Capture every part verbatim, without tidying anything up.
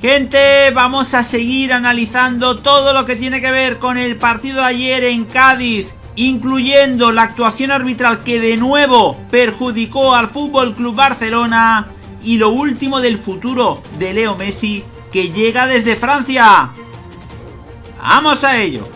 Gente, vamos a seguir analizando todo lo que tiene que ver con el partido de ayer en Cádiz, incluyendo la actuación arbitral que de nuevo perjudicó al F C Barcelona y lo último del futuro de Leo Messi, que llega desde Francia. ¡Vamos a ello!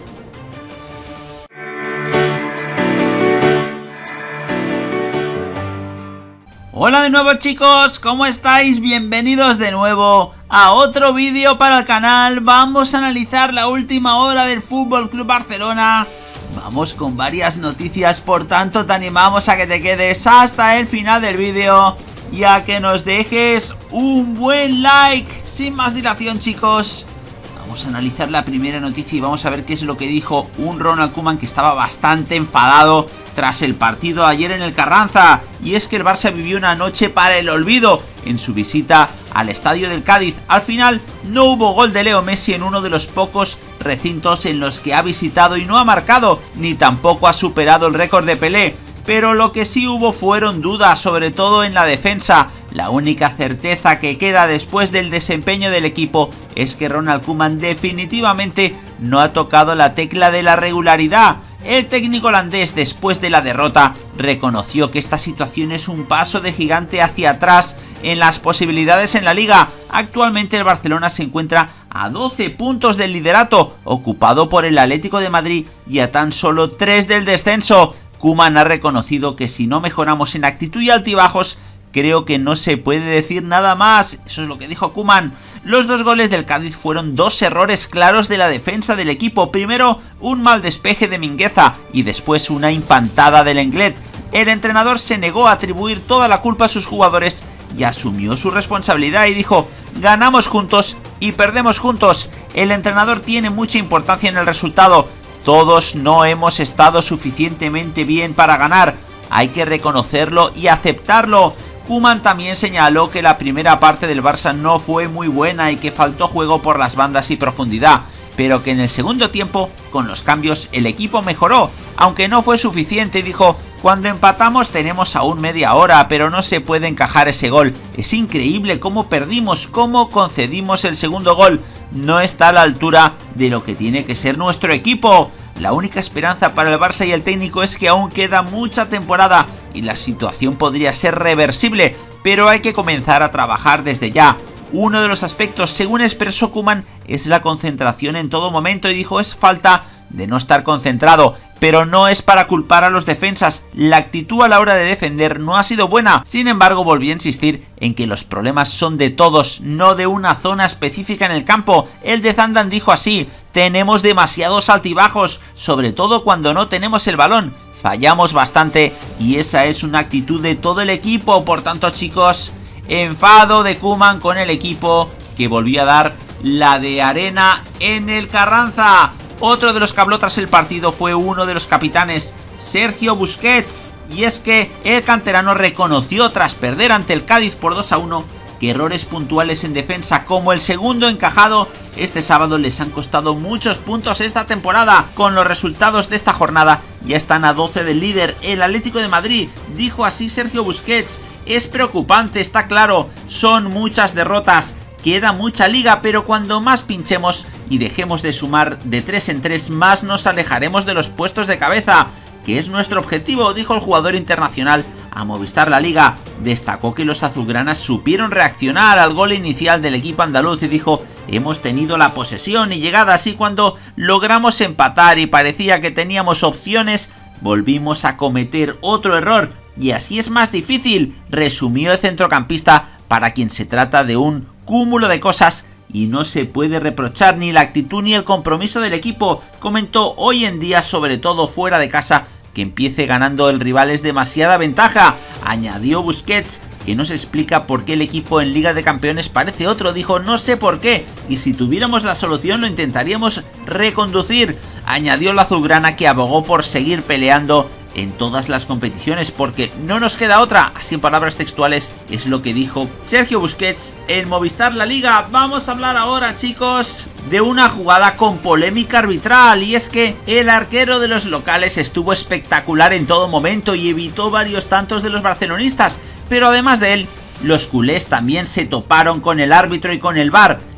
Hola de nuevo, chicos, ¿cómo estáis? Bienvenidos de nuevo a otro vídeo para el canal. Vamos a analizar la última hora del F C Barcelona. Vamos con varias noticias, por tanto te animamos a que te quedes hasta el final del vídeo y a que nos dejes un buen like. Sin más dilación, chicos, vamos a analizar la primera noticia y vamos a ver qué es lo que dijo un Ronald Koeman, que estaba bastante enfadado tras el partido ayer en el Carranza. Y es que el Barça vivió una noche para el olvido en su visita al estadio del Cádiz. Al final no hubo gol de Leo Messi en uno de los pocos recintos en los que ha visitado y no ha marcado, ni tampoco ha superado el récord de Pelé. Pero lo que sí hubo fueron dudas, sobre todo en la defensa. La única certeza que queda después del desempeño del equipo es que Ronald Koeman definitivamente no ha tocado la tecla de la regularidad. El técnico holandés, después de la derrota, reconoció que esta situación es un paso de gigante hacia atrás en las posibilidades en la liga. Actualmente el Barcelona se encuentra a doce puntos del liderato, ocupado por el Atlético de Madrid, y a tan solo tres del descenso. Koeman ha reconocido que si no mejoramos en actitud y altibajos, creo que no se puede decir nada más. Eso es lo que dijo Koeman. Los dos goles del Cádiz fueron dos errores claros de la defensa del equipo. Primero, un mal despeje de Mingueza y después una infantada del Lenglet. El entrenador se negó a atribuir toda la culpa a sus jugadores y asumió su responsabilidad y dijo: ganamos juntos y perdemos juntos. El entrenador tiene mucha importancia en el resultado. Todos no hemos estado suficientemente bien para ganar. Hay que reconocerlo y aceptarlo. Koeman también señaló que la primera parte del Barça no fue muy buena y que faltó juego por las bandas y profundidad, pero que en el segundo tiempo, con los cambios, el equipo mejoró, aunque no fue suficiente. Dijo: cuando empatamos tenemos aún media hora, pero no se puede encajar ese gol. Es increíble cómo perdimos, cómo concedimos el segundo gol. No está a la altura de lo que tiene que ser nuestro equipo. La única esperanza para el Barça y el técnico es que aún queda mucha temporada y la situación podría ser reversible, pero hay que comenzar a trabajar desde ya. Uno de los aspectos, según expresó Koeman, es la concentración en todo momento, y dijo: es falta de no estar concentrado, pero no es para culpar a los defensas. La actitud a la hora de defender no ha sido buena. Sin embargo, volví a insistir en que los problemas son de todos, no de una zona específica en el campo. El de Zandan dijo así: tenemos demasiados altibajos, sobre todo cuando no tenemos el balón. Fallamos bastante y esa es una actitud de todo el equipo. Por tanto, chicos, enfado de Koeman con el equipo, que volvió a dar la de arena en el Carranza. Otro de los que habló tras el partido fue uno de los capitanes, Sergio Busquets, y es que el canterano reconoció tras perder ante el Cádiz por dos a uno que errores puntuales en defensa, como el segundo encajado este sábado, les han costado muchos puntos esta temporada. Con los resultados de esta jornada ya están a doce del líder, el Atlético de Madrid. Dijo así Sergio Busquets: es preocupante, está claro, son muchas derrotas. Queda mucha liga, pero cuando más pinchemos y dejemos de sumar de tres en tres, más nos alejaremos de los puestos de cabeza, que es nuestro objetivo, dijo el jugador internacional a Movistar La Liga. Destacó que los azulgranas supieron reaccionar al gol inicial del equipo andaluz y dijo: hemos tenido la posesión y llegadas, y cuando logramos empatar y parecía que teníamos opciones, volvimos a cometer otro error, y así es más difícil, resumió el centrocampista, para quien se trata de un cúmulo de cosas y no se puede reprochar ni la actitud ni el compromiso del equipo. Comentó: hoy en día, sobre todo fuera de casa, que empiece ganando el rival es demasiada ventaja. Añadió Busquets que no se explica por qué el equipo en Liga de Campeones parece otro. Dijo: no sé por qué, y si tuviéramos la solución lo intentaríamos reconducir. Añadió la azulgrana que abogó por seguir peleando en todas las competiciones porque no nos queda otra. Así, en palabras textuales, es lo que dijo Sergio Busquets en Movistar La Liga. Vamos a hablar ahora, chicos, de una jugada con polémica arbitral, y es que el arquero de los locales estuvo espectacular en todo momento y evitó varios tantos de los barcelonistas, pero además de él, los culés también se toparon con el árbitro y con el V A R.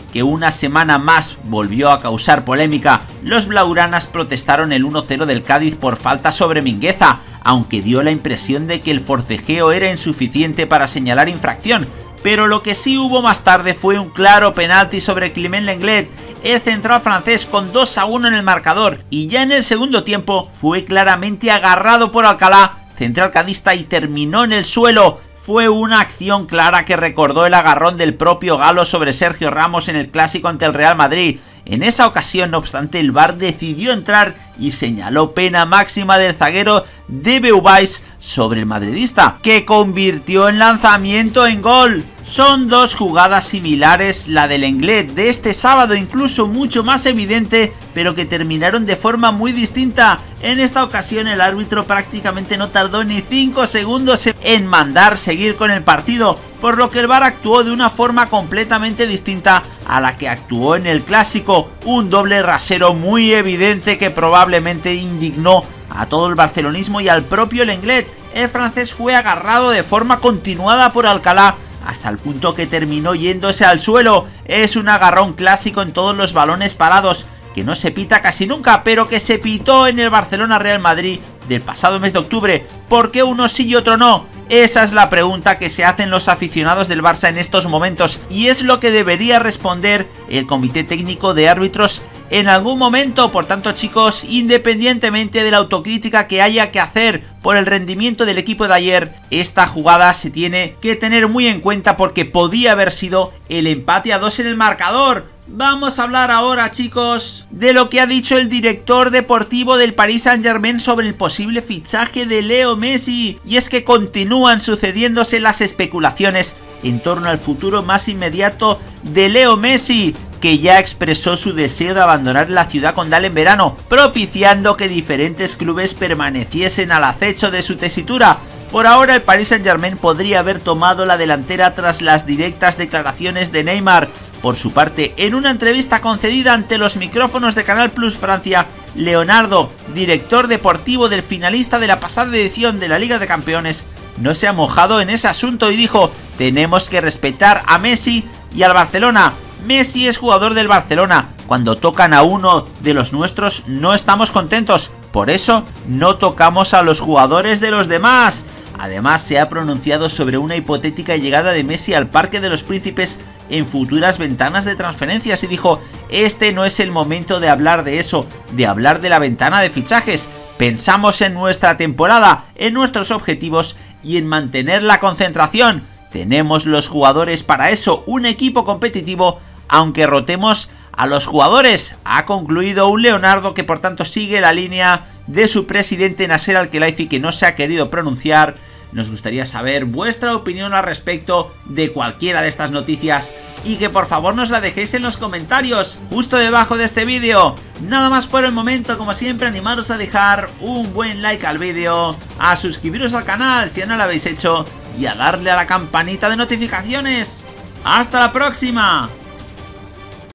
que una semana más volvió a causar polémica. Los blaugranas protestaron el uno cero del Cádiz por falta sobre Mingueza, aunque dio la impresión de que el forcejeo era insuficiente para señalar infracción. Pero lo que sí hubo más tarde fue un claro penalti sobre Clement Lenglet, el central francés, con dos a uno en el marcador, y ya en el segundo tiempo fue claramente agarrado por Alcalá, central cadista, y terminó en el suelo. Fue una acción clara que recordó el agarrón del propio Galo sobre Sergio Ramos en el clásico ante el Real Madrid. En esa ocasión, no obstante, el V A R decidió entrar y señaló pena máxima del zaguero de Beauvais sobre el madridista, que convirtió el lanzamiento en gol. Son dos jugadas similares, la del Lenglet de este sábado incluso mucho más evidente, pero que terminaron de forma muy distinta. En esta ocasión el árbitro prácticamente no tardó ni cinco segundos en mandar seguir con el partido, por lo que el V A R actuó de una forma completamente distinta a la que actuó en el clásico, un doble rasero muy evidente que probablemente indignó a todo el barcelonismo y al propio Lenglet. El francés fue agarrado de forma continuada por Alcalá, hasta el punto que terminó yéndose al suelo. Es un agarrón clásico en todos los balones parados, que no se pita casi nunca, pero que se pitó en el Barcelona-Real Madrid del pasado mes de octubre. ¿Por qué uno sí y otro no? Esa es la pregunta que se hacen los aficionados del Barça en estos momentos, y es lo que debería responder el Comité Técnico de Árbitros en algún momento. Por tanto, chicos, independientemente de la autocrítica que haya que hacer por el rendimiento del equipo de ayer, esta jugada se tiene que tener muy en cuenta porque podía haber sido el empate a dos en el marcador. Vamos a hablar ahora, chicos, de lo que ha dicho el director deportivo del Paris Saint-Germain sobre el posible fichaje de Leo Messi. Y es que continúan sucediéndose las especulaciones en torno al futuro más inmediato de Leo Messi, que ya expresó su deseo de abandonar la ciudad condal en verano, propiciando que diferentes clubes permaneciesen al acecho de su tesitura. Por ahora, el Paris Saint-Germain podría haber tomado la delantera tras las directas declaraciones de Neymar. Por su parte, en una entrevista concedida ante los micrófonos de Canal Plus Francia, Leonardo, director deportivo del finalista de la pasada edición de la Liga de Campeones, no se ha mojado en ese asunto y dijo: tenemos que respetar a Messi y al Barcelona. Messi es jugador del Barcelona. Cuando tocan a uno de los nuestros no estamos contentos. Por eso no tocamos a los jugadores de los demás. Además, se ha pronunciado sobre una hipotética llegada de Messi al Parque de los Príncipes en futuras ventanas de transferencias y dijo: este no es el momento de hablar de eso, de hablar de la ventana de fichajes. Pensamos en nuestra temporada, en nuestros objetivos y en mantener la concentración. Tenemos los jugadores para eso, un equipo competitivo, aunque rotemos a los jugadores, ha concluido un Leonardo que por tanto sigue la línea de su presidente Nasser Al-Khelaifi, que no se ha querido pronunciar. Nos gustaría saber vuestra opinión al respecto de cualquiera de estas noticias y que por favor nos la dejéis en los comentarios justo debajo de este vídeo. Nada más por el momento, como siempre, animaros a dejar un buen like al vídeo, a suscribiros al canal si aún no lo habéis hecho y a darle a la campanita de notificaciones. ¡Hasta la próxima!